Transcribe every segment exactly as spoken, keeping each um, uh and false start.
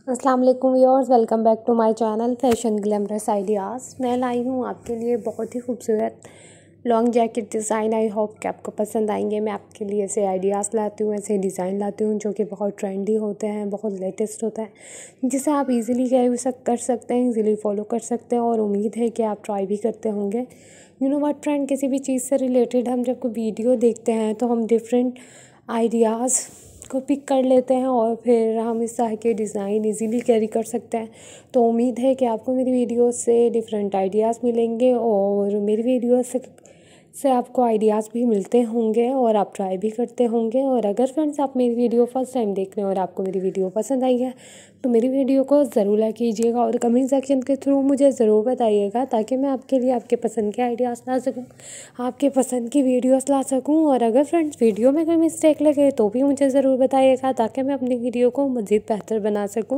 अस्सलाम वालेकुम viewers, welcome back to my channel fashion glamorous ideas. मैं लाई हूँ आपके लिए बहुत ही खूबसूरत long jacket design. I hope कि आपको पसंद आएंगे। मैं आपके लिए ऐसे आइडियाज़ लाती हूँ, ऐसे डिज़ाइन लाती हूँ जो कि बहुत ट्रेंडी होते हैं, बहुत लेटेस्ट होता है, जिसे आप इजीली कैरी कर सकते हैं, इजीली फॉलो कर सकते हैं। और उम्मीद है कि आप ट्राई भी करते होंगे। यू नो व्हाट फ्रेंड, किसी भी चीज़ से रिलेटेड हम जब कोई वीडियो देखते हैं तो हम डिफरेंट आइडियाज़ को पिक कर लेते हैं और फिर हम इस तरह के डिज़ाइन इजीली कैरी कर सकते हैं। तो उम्मीद है कि आपको मेरी वीडियो से डिफरेंट आइडियाज़ मिलेंगे और मेरी वीडियो से से आपको आइडियाज़ भी मिलते होंगे और आप ट्राई भी करते होंगे। और अगर फ्रेंड्स आप मेरी वीडियो फर्स्ट टाइम देख रहे हैं और आपको मेरी वीडियो पसंद आई है तो मेरी वीडियो को ज़रूर लाइक कीजिएगा और कमेंट सेक्शन के थ्रू मुझे ज़रूर बताइएगा, ताकि मैं आपके लिए आपके पसंद के आइडियाज़ ला सकूं, आपके पसंद की वीडियोस ला सकूं। और अगर फ्रेंड्स वीडियो में कोई मिस्टेक लगे तो भी मुझे ज़रूर बताइएगा, ताकि मैं अपनी वीडियो को मज़ीद बेहतर बना सकूँ।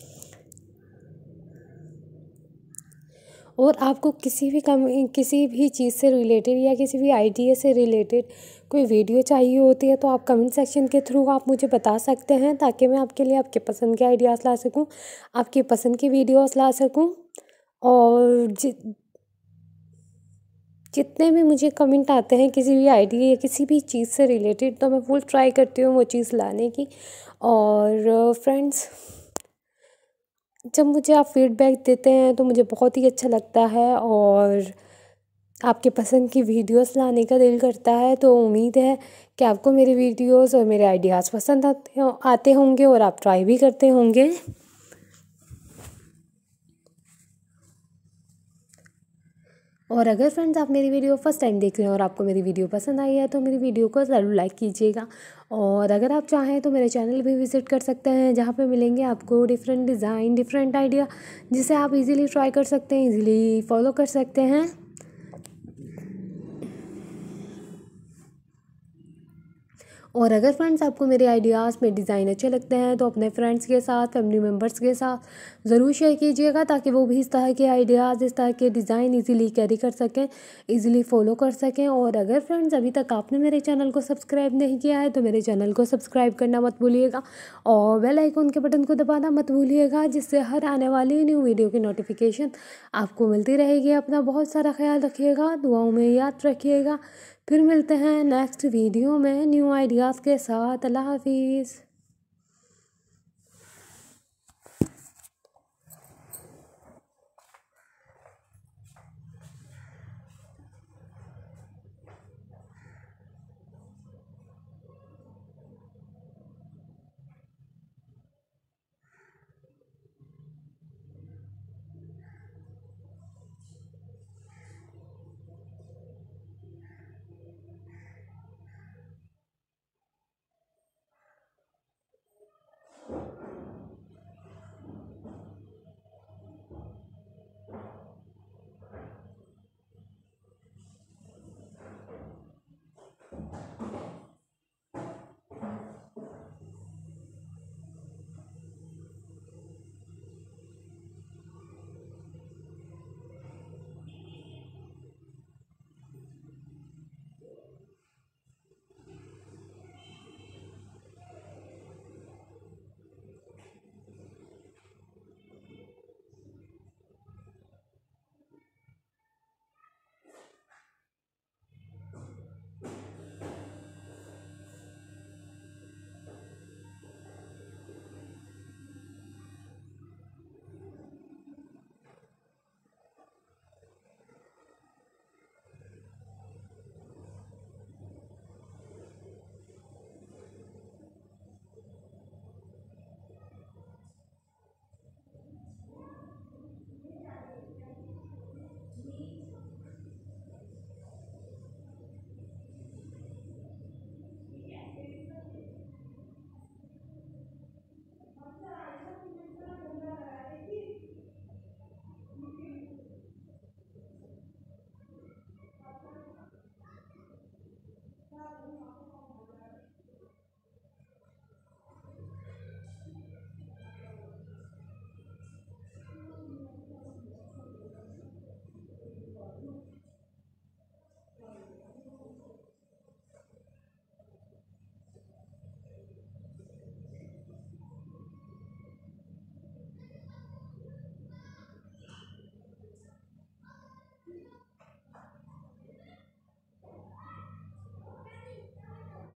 और आपको किसी भी कम किसी भी चीज़ से रिलेटेड या किसी भी आइडिया से रिलेटेड कोई वीडियो चाहिए होती है तो आप कमेंट सेक्शन के थ्रू आप मुझे बता सकते हैं, ताकि मैं आपके लिए आपके पसंद के आइडियाज़ ला सकूं, आपकी पसंद की वीडियोस ला सकूं। और जि जितने भी मुझे कमेंट आते हैं किसी भी आइडिया या किसी भी चीज़ से रिलेटेड, तो मैं फुल ट्राई करती हूँ वो चीज़ लाने की। और फ्रेंड्स, जब मुझे आप फीडबैक देते हैं तो मुझे बहुत ही अच्छा लगता है और आपके पसंद की वीडियोस लाने का दिल करता है। तो उम्मीद है कि आपको मेरी वीडियोस और मेरे आइडियाज़ पसंद आते हो आते होंगे और आप ट्राई भी करते होंगे। और अगर फ्रेंड्स आप मेरी वीडियो फर्स्ट टाइम देख रहे हैं और आपको मेरी वीडियो पसंद आई है तो मेरी वीडियो को ज़रूर लाइक कीजिएगा। और अगर आप चाहें तो मेरे चैनल भी विज़िट कर सकते हैं, जहाँ पे मिलेंगे आपको डिफरेंट डिज़ाइन, डिफरेंट आइडिया, जिसे आप इजीली ट्राई कर सकते हैं, इजीली फॉलो कर सकते हैं। और अगर फ्रेंड्स आपको मेरे आइडियाज़ में डिज़ाइन अच्छे लगते हैं तो अपने फ्रेंड्स के साथ, फैमिली मेम्बर्स के साथ ज़रूर शेयर कीजिएगा, ताकि वो भी इस तरह के आइडियाज़, इस तरह के डिज़ाइन इजीली कैरी कर सकें, इजीली फॉलो कर सकें। और अगर फ्रेंड्स अभी तक आपने मेरे चैनल को सब्सक्राइब नहीं किया है तो मेरे चैनल को सब्सक्राइब करना मत भूलिएगा और बेल आइकन के बटन को दबाना मत भूलिएगा, जिससे हर आने वाली न्यू वीडियो की नोटिफिकेशन आपको मिलती रहेगी। अपना बहुत सारा ख्याल रखिएगा, दुआओं में याद रखिएगा। फिर मिलते हैं नेक्स्ट वीडियो में न्यू आइडियाज़ के साथ। अल्लाह हाफिज़।